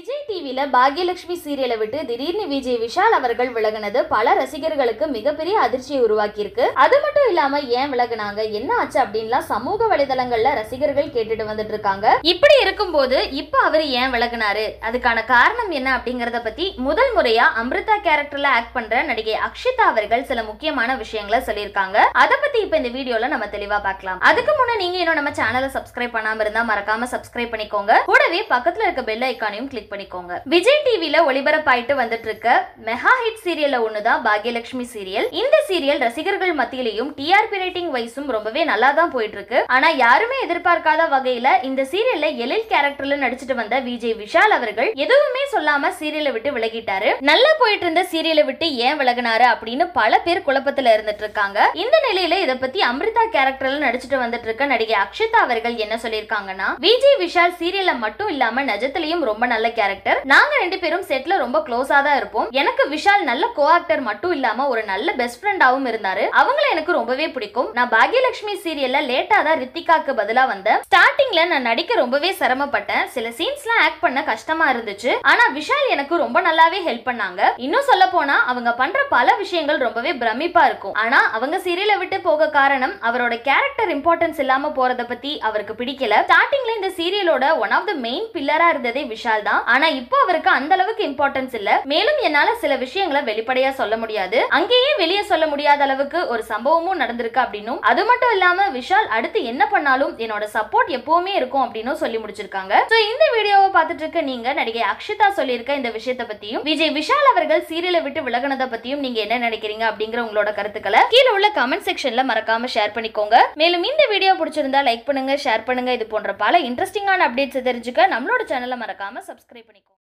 விஜய் டிவில பாக்யலட்சுமி சீரியலை விட்டு திடீர்னு விஜய் விஷால் அவர்கள் விலகினது பல ரசிகர்களுக்கு மிகப்பெரிய அதிர்ச்சியை உருவாக்கி இருக்கு. அது மட்டும் இல்லாம ஏன் விலகினாங்க, என்ன ஆச்சு அப்படின்லாம் சமூக வலைதளங்கள்ல ரசிகர்கள் கேட்டுட்டு வந்துட்டு இருக்காங்க. இப்படி இருக்கும்போது இப்ப அவரு ஏன் விலகினாரு, அதுக்கான காரணம் என்ன அப்படிங்கறத பத்தி முதல் முறையா அமிர்தா கேரக்டர்ல ஆக்ட் பண்ற நடிகை அக்ஷிதா அவர்கள் சில முக்கியமான விஷயங்களை சொல்லியிருக்காங்க. அதை பத்தி இப்ப இந்த வீடியோல நம்ம தெளிவா பார்க்கலாம். அதுக்கு முன்ன நீங்க இன்னும் நம்ம சேனலை சப்ஸ்கிரைப் பண்ணாம இருந்தா மறக்காம சப்ஸ்கிரைப் பண்ணிக்கோங்க. கூடவே பக்கத்துல இருக்க பெல் ஐகானையும் கிளிக் பண்ணிக்கோங்க. விஜய் டிவில ஒளிபரப்பாயிட்டு வந்துட்டு இருக்க மெகா ஹிட் சீரியல்ல ஒண்ணுதான் பாக்யலட்சுமி சீரியல். இந்த சீரியல் ரசிகர்கள் மத்தியிலையும் டிஆர்பி ரேட்டிங் வைஸும் ரொம்பவே நல்லா தான் போயிட்டு இருக்கு. ஆனா யாருமே எதிர்பார்க்காத வகையில இந்த சீரியல்ல எழில் கேரக்டர்ல நடிச்சிட்டு வந்த விஜய் விஷால் அவர்கள் எதுவுமே சொல்லாம சீரியலை விட்டு விலகிட்டாரு. நல்லா போயிட்டு இருந்த சீரியலை விட்டு ஏன் விலகினாரு அப்படின்னு பல பேர் குழப்பத்துல இருந்துட்டு இருக்காங்க. இந்த நிலையில இத பத்தி அமிர்தா கேரக்டர்ல நடிச்சிட்டு வந்துட்டு இருக்க நடிகை அக்ஷிதா அவர்கள் என்ன சொல்லிருக்காங்கன்னா, விஜய் விஷால் சீரியல்ல மட்டும் இல்லாம நிஜத்திலையும் ரொம்ப நல்ல கேரக்டர். நாங்க ரெண்டு பேரும் செட்ல ரொம்ப க்ளோஸா தான் இருப்போம். எனக்கு விஷால் நல்ல கோ ஆக்டர் மட்டும் இல்லாம ஒரு நல்ல பெஸ்ட் ஃப்ரெண்டாவும் இருந்தாரு. அவங்கள எனக்கு ரொம்பவே பிடிக்கும். நான் பாக்யலட்சுமி சீரியல்ல லேட்டா தான் ரித்திகாக்கு பதிலா வந்தேன். ஸ்டார்டிங்ல நான் நடிக்க ரொம்பவே சிரமப்பட்டேன். சில சீன்ஸ்லாம் ஆக்ட் பண்ண கஷ்டமா இருந்துச்சு. ஆனா விஷால் எனக்கு ரொம்ப நல்லாவே ஹெல்ப் பண்ணாங்க. இன்னும் சொல்ல போனா அவங்க பண்ற பல விஷயங்கள் ரொம்பவே பிரமிப்பா இருக்கும். ஆனா அவங்க சீரியலை விட்டு போக காரணம் அவரோட கேரக்டர் இம்பார்ட்டன்ஸ் இல்லாம போறத பத்தி அவருக்கு பிடிக்கல. ஸ்டார்டிங்ல இந்த சீரியலோட ஒன் ஆஃப் த மெயின் பில்லரா இருந்ததே விஷால் தான். ஆனா இப்போ அவருக்கு அந்த அளவுக்கு இம்பார்ட்டன்ஸ் இல்ல. மேலும் என்னால சில விஷயங்களை வெளிப்படையா சொல்ல முடியாது. அங்கேயே வெளியே சொல்ல முடியாத அளவுக்கு ஒரு சம்பவமும் நடந்திருக்கு அப்படின்னும், அது மட்டும் இல்லாம விஷால் அடுத்து என்ன பண்ணாலும் என்னோட சப்போர்ட் எப்பவுமே இருக்கும் அப்படின்னு சொல்லி முடிச்சிருக்காங்க. சோ இந்த வீடியோவை பார்த்துட்டு இருக்க நீங்க நடிகை அக்ஷிதா சொல்லியிருக்க இந்த விஷயத்தை பத்தியும் விஜய் விஷால் அவர்கள் சீரியலை விட்டு விலகினதை பத்தியும் நீங்க என்ன நினைக்கிறீங்க அப்படிங்கிற உங்களோட கருத்துக்களை கீழே உள்ள கமெண்ட் செக்ஷன்ல மறக்காம ஷேர் பண்ணிக்கோங்க. மேலும் இந்த வீடியோ பிடிச்சிருந்தா லைக் பண்ணுங்க, ஷேர் பண்ணுங்க. இது போன்ற பல இன்ட்ரெஸ்டிங்கான அப்டேட்ஸ் தெரிஞ்சுக்க நம்மளோட சேனலை மறக்காம சப்ஸ்கிரைப் பண்ணிக்கோங்க.